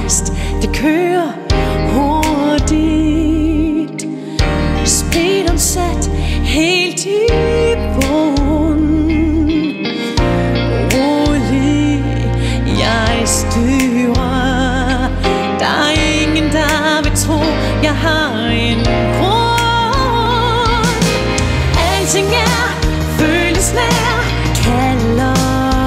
rejst, det kører hurtigt. Speederen sat helt i bund. Rolig, jeg styrer. Der er ingen, der vil tro, jeg har en grund. Alting føles nær, kalder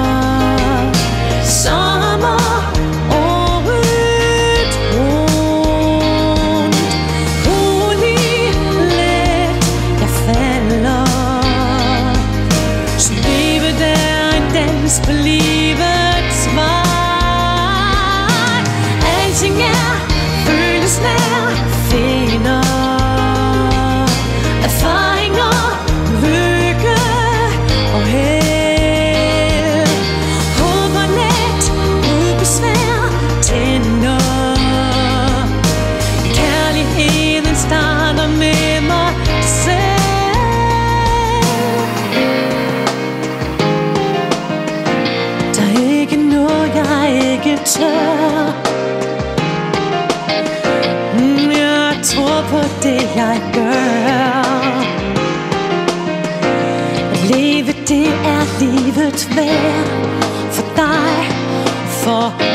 sommer året rundt. Rolig, let, jeg falder. Så livet er en dans på livets vej. Alting føles nær, finder erfaringer, lykke og held. Håber let, ubesvær, tænder. Kærligheden starter med mig selv. Der er ikke noget, jeg ikke tør. Jeg tror på det, jeg gør. At leve, det er livet værd. For dig, for